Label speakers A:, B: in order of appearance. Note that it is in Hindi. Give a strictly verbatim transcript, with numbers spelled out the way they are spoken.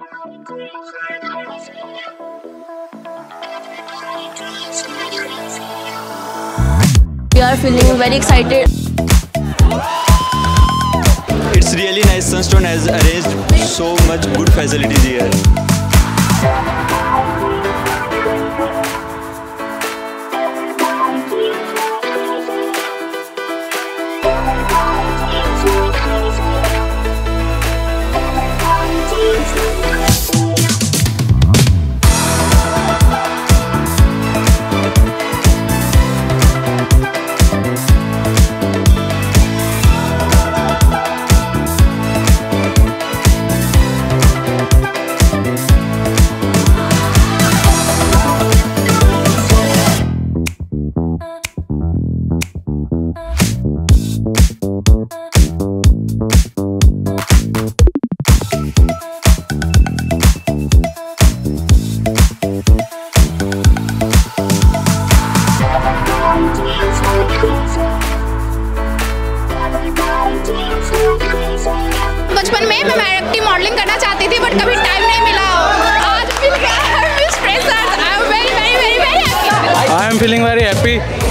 A: We are feeling very excited.
B: It's really nice. Sunstone has arranged so much good facilities here.
C: बचपन में मैं मैरिटी मॉडलिंग करना चाहती थी बट कभी टाइम नहीं मिला। आज मिल गया। I am very very very very happy.
D: I am feeling very happy